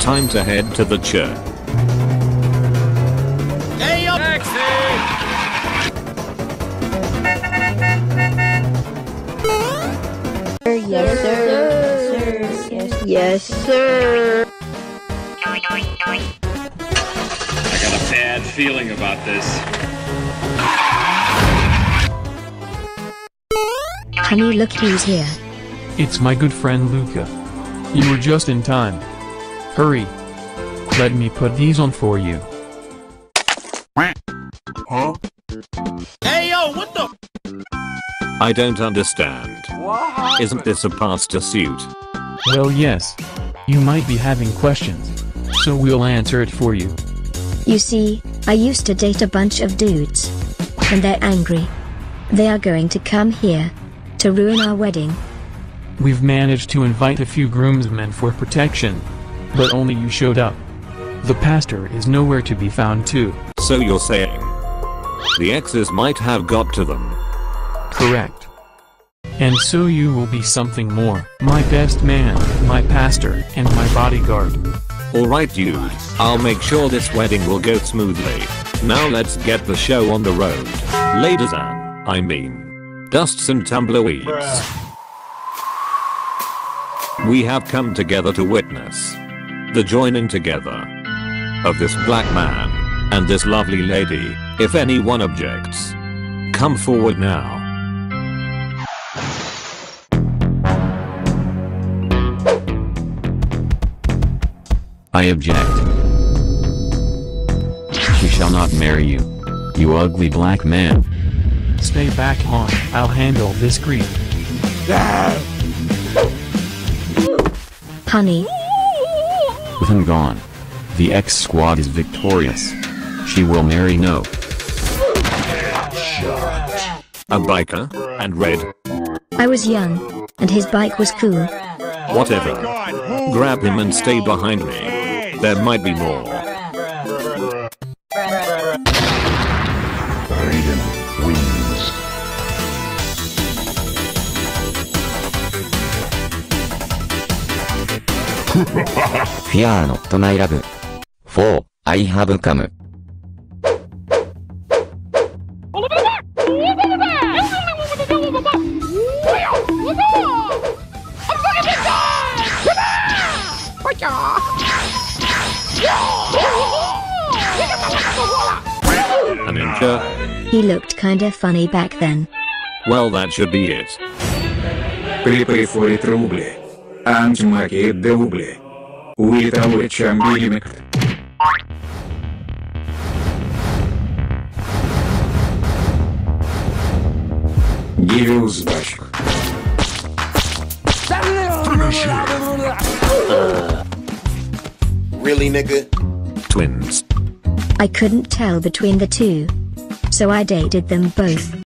Time to head to the church. Hey, up! Yes, sir. Yes, sir. I got a bad feeling about this. Honey, look who's here. It's my good friend Luca. You were just in time. Hurry. Let me put these on for you. Huh? Hey, yo, what the? I don't understand. Isn't this a pastor suit? Well, yes. You might be having questions, so we'll answer it for you. You see, I used to date a bunch of dudes. And they're angry. They are going to come here to ruin our wedding. We've managed to invite a few groomsmen for protection, but only you showed up. The pastor is nowhere to be found too. So you're saying the exes might have got to them? Correct. And so you will be something more. My best man, my pastor, and my bodyguard. Alright dude, I'll make sure this wedding will go smoothly. Now let's get the show on the road. Ladies and, I mean, dusts and tumbleweeds. We have come together to witness the joining together of this black man and this lovely lady. If anyone objects, come forward now. I object. She shall not marry you. You ugly black man. Stay back, hon. I'll handle this grief. Honey, With him gone, the X squad is victorious. She will marry no. A biker and red. I was young, and his bike was cool. Whatever. Grab him and stay behind me. There might be more. Raiden wins. Fear not my love. For I have come. A ninja? He looked kinda funny back then. Well, that should be it. Припай фори трубле. Антимаки дубле. Уитауэ чамбилимек. Гивиус бачк. Really, nigga? Twins. I couldn't tell between the two. So I dated them both.